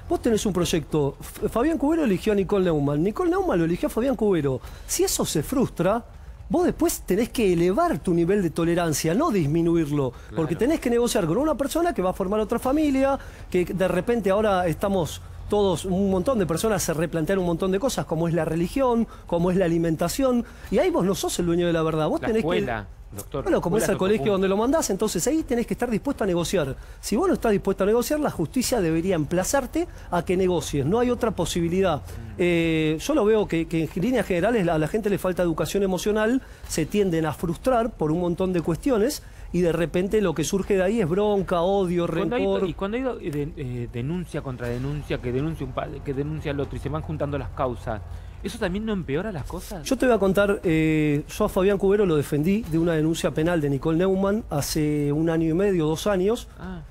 Vos tenés un proyecto, Fabián Cubero eligió a Nicole Neumann, Nicole Neumann lo eligió a Fabián Cubero. Si eso se frustra, vos después tenés que elevar tu nivel de tolerancia, no disminuirlo, claro. Porque tenés que negociar con una persona que va a formar otra familia, que de repente ahora estamos todos, un montón de personas se replantean un montón de cosas, como es la religión, como es la alimentación, y ahí vos no sos el dueño de la verdad. Vos tenés que... Doctor, bueno, como es el colegio donde lo mandás, entonces ahí tenés que estar dispuesto a negociar. Si vos no estás dispuesto a negociar, la justicia debería emplazarte a que negocies. No hay otra posibilidad. Yo lo veo que en líneas generales a la gente le falta educación emocional, se tienden a frustrar por un montón de cuestiones y de repente lo que surge de ahí es bronca, odio, rencor. Y cuando hay denuncia contra denuncia, que denuncia un padre, que denuncia al otro y se van juntando las causas, ¿eso también no empeora las cosas? Yo te voy a contar, yo a Fabián Cubero lo defendí de una denuncia penal de Nicole Neumann hace 1 año y medio, 2 años.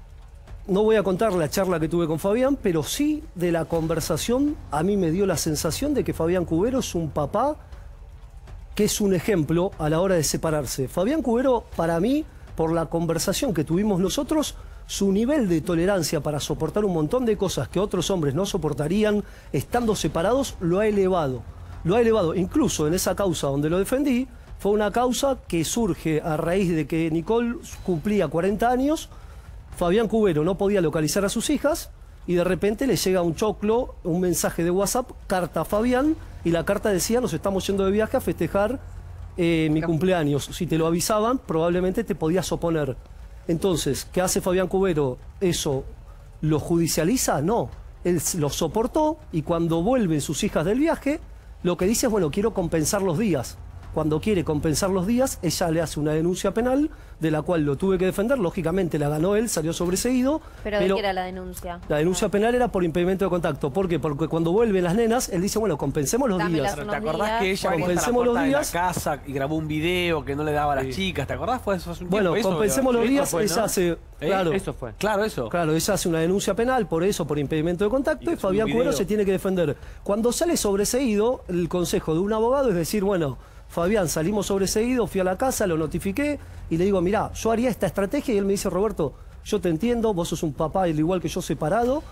No voy a contar la charla que tuve con Fabián, pero sí de la conversación a mí me dio la sensación de que Fabián Cubero es un papá que es un ejemplo a la hora de separarse. Fabián Cubero, para mí, por la conversación que tuvimos nosotros, su nivel de tolerancia para soportar un montón de cosas que otros hombres no soportarían estando separados lo ha elevado. Lo ha elevado. Incluso en esa causa donde lo defendí, fue una causa que surge a raíz de que Nicole cumplía 40 años, Fabián Cubero no podía localizar a sus hijas y de repente le llega un choclo, un mensaje de WhatsApp, carta a Fabián, y la carta decía: nos estamos yendo de viaje a festejar mi cumpleaños. Si te lo avisaban, probablemente te podías oponer. Entonces, ¿qué hace Fabián Cubero? ¿Eso lo judicializa? No. Él lo soportó y cuando vuelven sus hijas del viaje, lo que dice es, bueno, quiero compensar los días. Cuando quiere compensar los días, ella le hace una denuncia penal, de la cual lo tuve que defender. Lógicamente la ganó él, salió sobreseído. ¿Pero de qué era la denuncia? La denuncia penal era por impedimento de contacto. ¿Por qué? Porque cuando vuelven las nenas, él dice, bueno, compensemos los días. ¿Te acordás que ella compensemos los días en la casa y grabó un video que no le daba a las chicas? ¿Te acordás? Fue un tiempo. Bueno, compensemos los días, ella hace... Claro, eso fue. Claro, ella hace una denuncia penal por eso, por impedimento de contacto, y Fabián Cubero se tiene que defender. Cuando sale sobreseído, el consejo de un abogado es decir, bueno, Fabián, salimos sobreseídos, fui a la casa, lo notifiqué y le digo, mirá, yo haría esta estrategia, y él me dice, Roberto, yo te entiendo, vos sos un papá al igual que yo separado,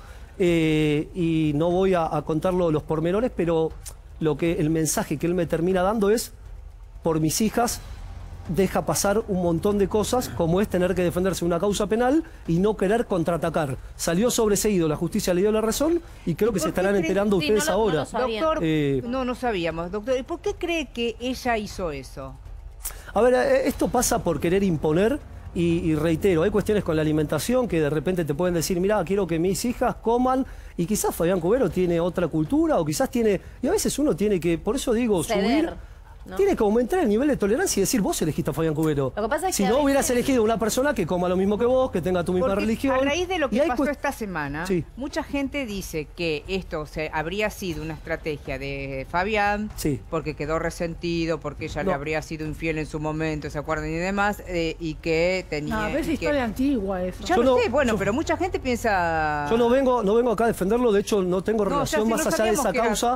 y no voy a contarlo los pormenores, pero el mensaje que él me termina dando es, por mis hijas, deja pasar un montón de cosas, como es tener que defenderse de una causa penal y no querer contraatacar. Salió sobreseído, la justicia le dio la razón y creo que se estarán enterando ustedes ahora. Doctor, no sabíamos. Doctor, ¿y por qué cree que ella hizo eso? A ver, esto pasa por querer imponer y reitero, hay cuestiones con la alimentación que de repente te pueden decir, mirá, quiero que mis hijas coman, y quizás Fabián Cubero tiene otra cultura o quizás tiene... Y a veces uno tiene que, por eso digo, subir... ¿no? Tiene que aumentar el nivel de tolerancia y decir, vos elegiste a Fabián Cubero. Lo que pasa es si que no hubieras elegido una persona que coma lo mismo que vos, que tenga tu misma religión. A raíz de lo que pasó esta semana, mucha gente dice que esto habría sido una estrategia de Fabián, porque quedó resentido, porque ella le habría sido infiel en su momento, ¿se acuerdan? Y demás, y que tenía... No, a veces historia antigua eso. Ya lo sé, bueno, pero mucha gente piensa... Yo no vengo acá a defenderlo, de hecho no tengo relación más allá de esa causa,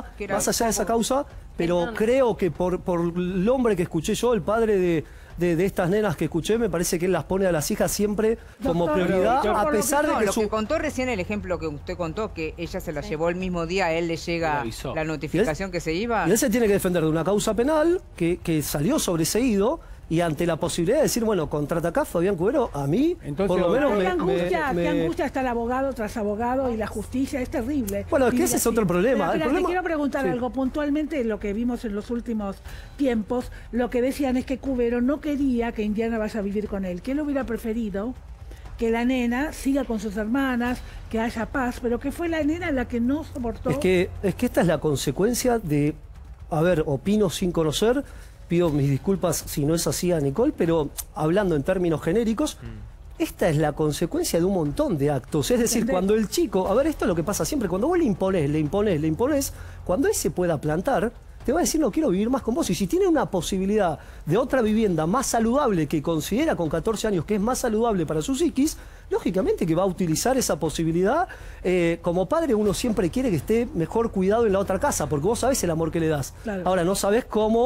pero creo que por el hombre que escuché yo, el padre de estas nenas que escuché, me parece que él las pone a las hijas siempre como prioridad, a pesar de que lo que contó recién, el ejemplo que usted contó, que ella se la llevó el mismo día, a él le llega la notificación que se iba. Y él se tiene que defender de una causa penal que salió sobreseído, y ante la posibilidad de decir, bueno, contraatacá Fabián Cubero, a mí, entonces, por lo menos qué angustia está el abogado tras abogado y la justicia, es terrible. Bueno, es que ese es otro problema. Pero te quiero preguntar algo puntualmente, lo que vimos en los últimos tiempos, lo que decían es que Cubero no quería que Indiana vaya a vivir con él, que él hubiera preferido que la nena siga con sus hermanas, que haya paz, pero que fue la nena la que no soportó. Es que esta es la consecuencia de, a ver, opino sin conocer. Pido mis disculpas si no es así a Nicole, pero hablando en términos genéricos, esta es la consecuencia de un montón de actos. Es decir, cuando el chico... A ver, esto es lo que pasa siempre. Cuando vos le imponés, cuando él se pueda plantar, te va a decir, no quiero vivir más con vos. Y si tiene una posibilidad de otra vivienda más saludable, que considera con 14 años que es más saludable para su psiquis, lógicamente que va a utilizar esa posibilidad. Como padre uno siempre quiere que esté mejor cuidado en la otra casa, porque vos sabés el amor que le das. Claro. Ahora, no sabés cómo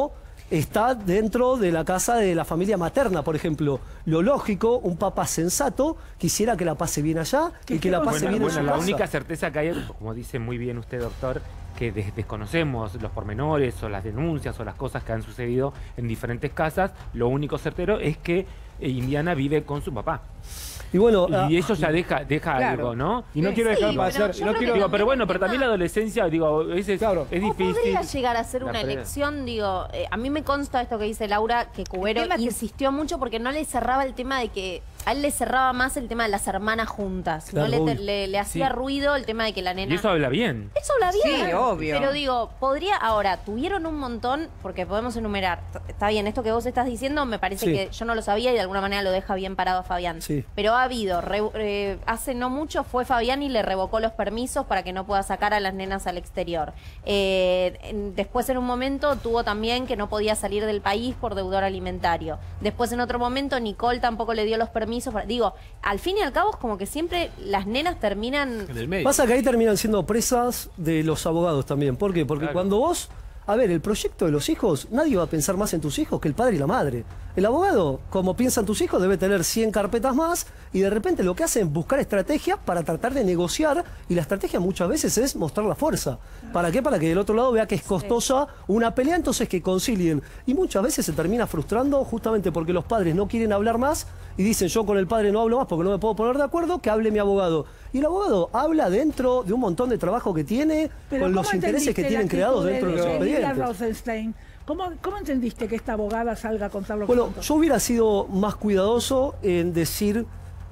está dentro de la casa de la familia materna, por ejemplo. Lo lógico, un papá sensato quisiera que la pase bien allá y que la pase bien en su casa. La única certeza que hay, como dice muy bien usted, doctor, que desconocemos los pormenores o las denuncias o las cosas que han sucedido en diferentes casas, lo único certero es que Indiana vive con su papá. Y bueno, y eso ya deja claro. Algo, ¿no? Y no quiero dejar pasar. Pero bueno, pero también la adolescencia, digo, es difícil. Podría llegar a ser una elección, digo, a mí me consta esto que dice Laura, que Cubero insistió mucho porque no le cerraba el tema de que. A él le cerraba más el tema de las hermanas juntas. Claro, no le hacía ruido el tema de que la nena... Y eso habla bien. Eso habla bien. Sí, obvio. Pero digo, podría... Ahora, tuvieron un montón, porque podemos enumerar. Está bien, esto que vos estás diciendo me parece que yo no lo sabía y de alguna manera lo deja bien parado a Fabián. Sí. Pero ha habido... hace no mucho fue Fabián y le revocó los permisos para que no pueda sacar a las nenas al exterior. Después en un momento tuvo también que no podía salir del país por deudor alimentario. Después en otro momento Nicole tampoco le dio los permisos. Digo, al fin y al cabo es como que siempre las nenas terminan... Pasa que ahí terminan siendo presas de los abogados también. ¿Por qué? Porque cuando vos... A ver, el proyecto de los hijos, nadie va a pensar más en tus hijos que el padre y la madre. El abogado, como piensan tus hijos, debe tener 100 carpetas más y de repente lo que hacen es buscar estrategias para tratar de negociar y la estrategia muchas veces es mostrar la fuerza. ¿Para qué? Para que del otro lado vea que es costosa una pelea, entonces que concilien. Y muchas veces se termina frustrando justamente porque los padres no quieren hablar más y dicen yo con el padre no hablo más porque no me puedo poner de acuerdo, que hable mi abogado. Y el abogado habla dentro de un montón de trabajo que tiene, con los intereses que tienen creados dentro de los expedientes. ¿Cómo entendiste que esta abogada salga a contar lo que Bueno, yo hubiera sido más cuidadoso en decir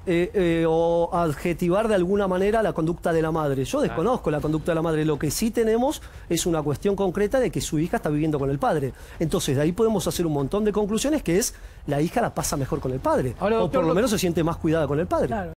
o adjetivar de alguna manera la conducta de la madre. Yo desconozco la conducta de la madre. Lo que sí tenemos es una cuestión concreta de que su hija está viviendo con el padre. Entonces, de ahí podemos hacer un montón de conclusiones, que es la hija la pasa mejor con el padre. Ahora, doctor, o por lo menos se siente más cuidada con el padre. Claro.